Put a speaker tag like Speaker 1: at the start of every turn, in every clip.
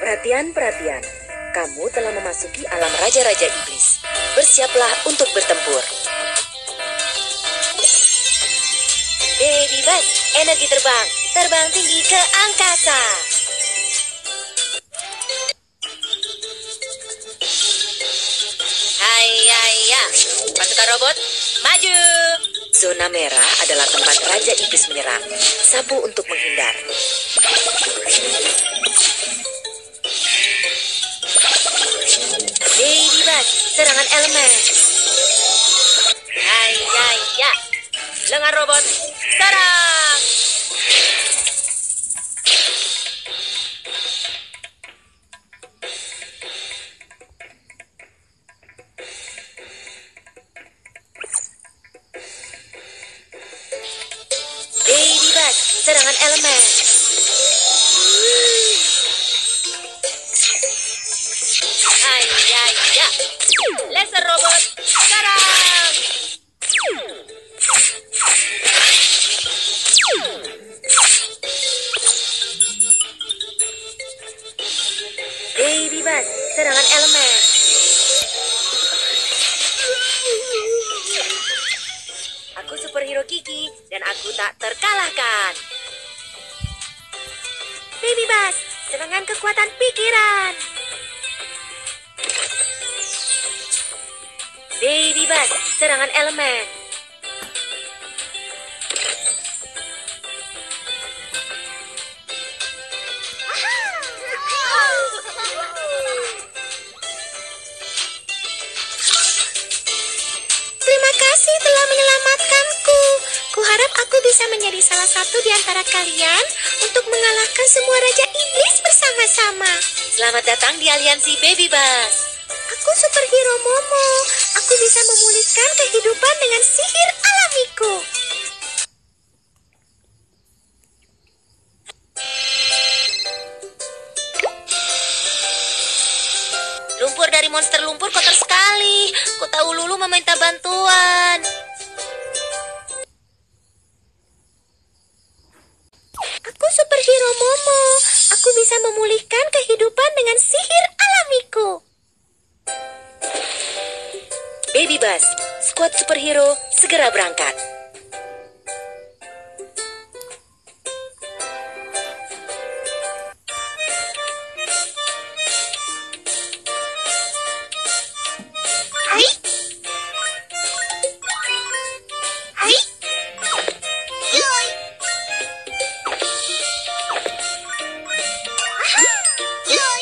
Speaker 1: Perhatian, perhatian. Kamu telah memasuki alam raja-raja iblis. Bersiaplah untuk bertempur. Baby Bus, energi terbang. Terbang tinggi ke angkasa. Hai, pasukan robot, maju. Zona merah adalah tempat raja iblis menyerang. Sapu untuk menghindar. Baby Bus, serangan elemen. Hai, lengan robot, serang. Baby Bus, serangan elemen. Hai, laser robot, serang. Baby Bus, serangan elemen. Aku superhero Kiki dan aku tak terkalahkan. Baby Bus, serangan kekuatan pikiran. Baby Bus, serangan elemen.
Speaker 2: Terima kasih telah menyelamatkanku. Kuharap aku bisa menjadi salah satu di antara kalian untuk mengalahkan semua raja iblis bersama-sama.
Speaker 1: Selamat datang di aliansi Baby Bus.
Speaker 2: Aku superhero Momo. Aku bisa memulihkan kehidupan dengan sihir alamiku.
Speaker 1: Lumpur dari monster lumpur kotor sekali. Ku tahu Lulu meminta bantuan.
Speaker 2: Aku superhero Momo. Aku bisa memulihkan kehidupan dengan sihir alamiku.
Speaker 1: Baby Bus, skuad superhero segera berangkat.
Speaker 2: Hai. Hai. Yoi. Yoi.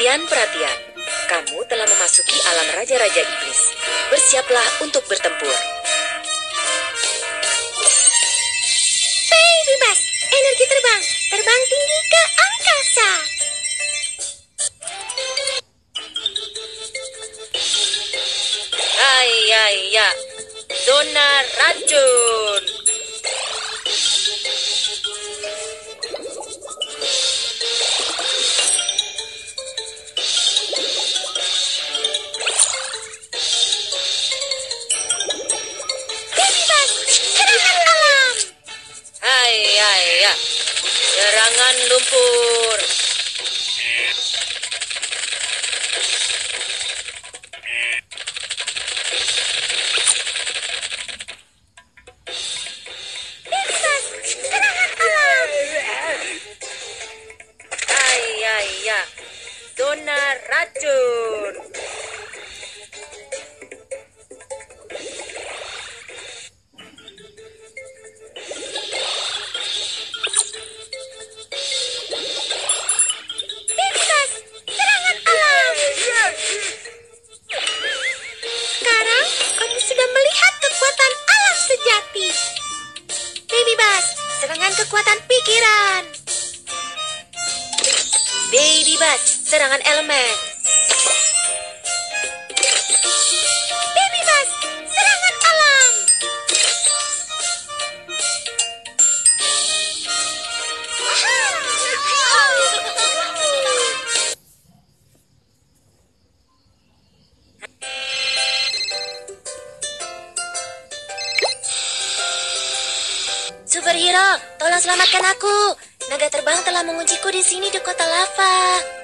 Speaker 1: Perhatian, perhatian. Kamu telah memasuki alam raja-raja iblis. Bersiaplah untuk bertempur.
Speaker 2: Baby Bus, energi terbang. Terbang tinggi ke angkasa.
Speaker 1: Hai, hai, ya. Zona racun.
Speaker 2: Baby Bus, serangan alam.
Speaker 1: Hai, hai, ya. Serangan lumpur.
Speaker 2: Baby Bus, serangan alam.
Speaker 1: Hai, hai, ya. Zona racun.
Speaker 2: Baby Bus, serangan alam. Sekarang kamu sudah melihat kekuatan alam sejati. Baby Bus, serangan kekuatan pikiran.
Speaker 1: Baby Bus, serangan elemen.
Speaker 2: Baby Bus, serangan alam.
Speaker 1: Superhero, tolong selamatkan aku. Naga terbang telah mengunciku di sini di kota lava.